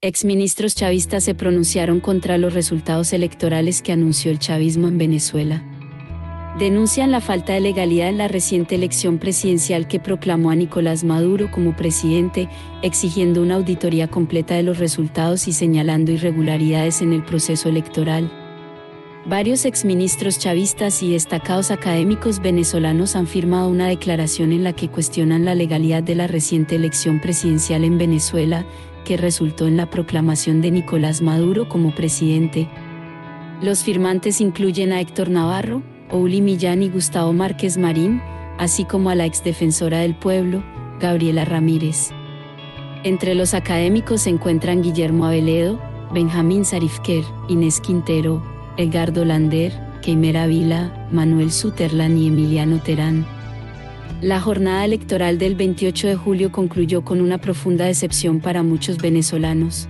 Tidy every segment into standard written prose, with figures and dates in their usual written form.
Exministros chavistas se pronunciaron contra los resultados electorales que anunció el chavismo en Venezuela. Denuncian la falta de legalidad en la reciente elección presidencial que proclamó a Nicolás Maduro como presidente, exigiendo una auditoría completa de los resultados y señalando irregularidades en el proceso electoral. Varios exministros chavistas y destacados académicos venezolanos han firmado una declaración en la que cuestionan la legalidad de la reciente elección presidencial en Venezuela, que resultó en la proclamación de Nicolás Maduro como presidente. Los firmantes incluyen a Héctor Navarro, Ouli Millán y Gustavo Márquez Marín, así como a la exdefensora del pueblo, Gabriela Ramírez. Entre los académicos se encuentran Guillermo Aveledo, Benjamín Sarifquer, Inés Quintero, Edgardo Lander, Keimer Ávila, Manuel Suterland y Emiliano Terán. La jornada electoral del 28 de julio concluyó con una profunda decepción para muchos venezolanos.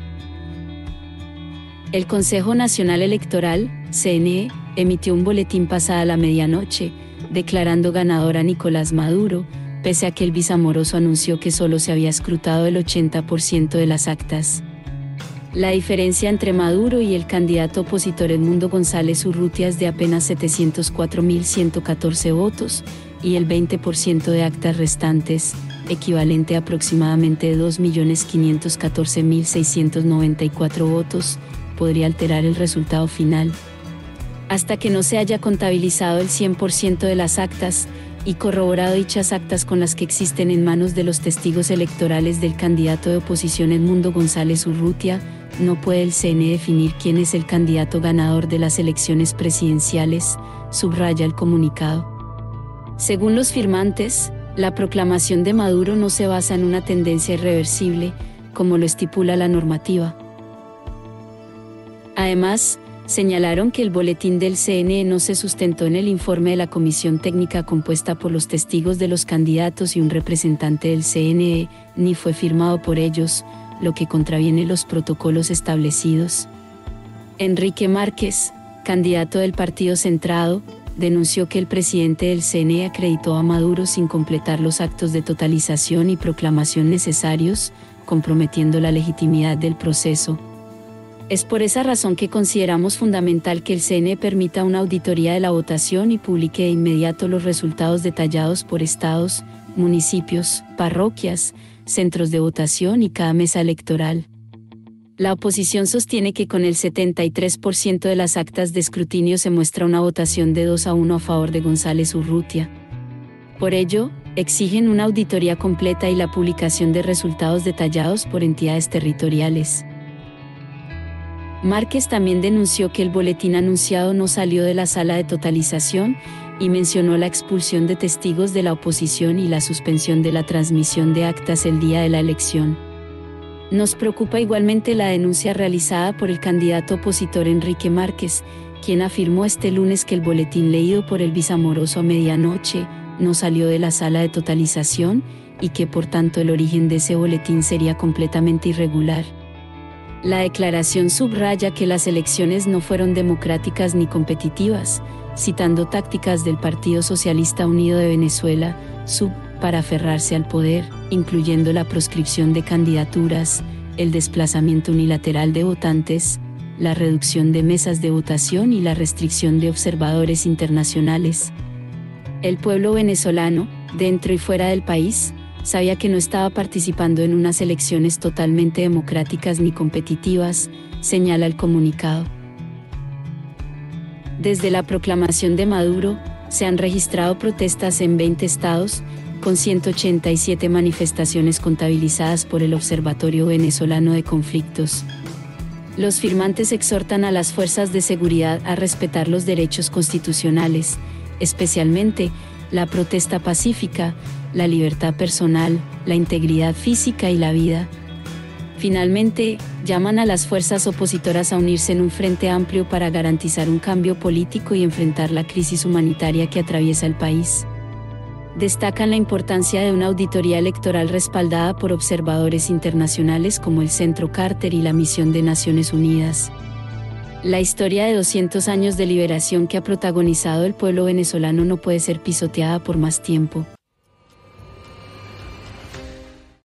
El Consejo Nacional Electoral, CNE, emitió un boletín pasada la medianoche, declarando ganador a Nicolás Maduro, pese a que el bisamoroso anunció que solo se había escrutado el 80% de las actas. La diferencia entre Maduro y el candidato opositor Edmundo González Urrutia es de apenas 704.114 votos, y el 20% de actas restantes, equivalente a aproximadamente 2.514.694 votos, podría alterar el resultado final. Hasta que no se haya contabilizado el 100% de las actas, y corroborado dichas actas con las que existen en manos de los testigos electorales del candidato de oposición Edmundo González Urrutia, no puede el CNE definir quién es el candidato ganador de las elecciones presidenciales, subraya el comunicado. Según los firmantes, la proclamación de Maduro no se basa en una tendencia irreversible, como lo estipula la normativa. Además, señalaron que el boletín del CNE no se sustentó en el informe de la comisión técnica compuesta por los testigos de los candidatos y un representante del CNE, ni fue firmado por ellos, lo que contraviene los protocolos establecidos. Enrique Márquez, candidato del Partido Centrado, denunció que el presidente del CNE acreditó a Maduro sin completar los actos de totalización y proclamación necesarios, comprometiendo la legitimidad del proceso. Es por esa razón que consideramos fundamental que el CNE permita una auditoría de la votación y publique de inmediato los resultados detallados por estados, municipios, parroquias, centros de votación y cada mesa electoral. La oposición sostiene que con el 73% de las actas de escrutinio se muestra una votación de 2-1 a favor de González Urrutia. Por ello, exigen una auditoría completa y la publicación de resultados detallados por entidades territoriales. Márquez también denunció que el boletín anunciado no salió de la sala de totalización y mencionó la expulsión de testigos de la oposición y la suspensión de la transmisión de actas el día de la elección. Nos preocupa igualmente la denuncia realizada por el candidato opositor Enrique Márquez, quien afirmó este lunes que el boletín leído por el bisamoroso a medianoche no salió de la sala de totalización y que por tanto el origen de ese boletín sería completamente irregular. La declaración subraya que las elecciones no fueron democráticas ni competitivas, citando tácticas del Partido Socialista Unido de Venezuela, SUV, para aferrarse al poder, incluyendo la proscripción de candidaturas, el desplazamiento unilateral de votantes, la reducción de mesas de votación y la restricción de observadores internacionales. El pueblo venezolano, dentro y fuera del país, sabía que no estaba participando en unas elecciones totalmente democráticas ni competitivas, señala el comunicado. Desde la proclamación de Maduro, se han registrado protestas en 20 estados, con 187 manifestaciones contabilizadas por el Observatorio Venezolano de Conflictos. Los firmantes exhortan a las fuerzas de seguridad a respetar los derechos constitucionales, especialmente la protesta pacífica, la libertad personal, la integridad física y la vida. Finalmente, llaman a las fuerzas opositoras a unirse en un frente amplio para garantizar un cambio político y enfrentar la crisis humanitaria que atraviesa el país. Destacan la importancia de una auditoría electoral respaldada por observadores internacionales como el Centro Carter y la Misión de Naciones Unidas. La historia de 200 años de liberación que ha protagonizado el pueblo venezolano no puede ser pisoteada por más tiempo.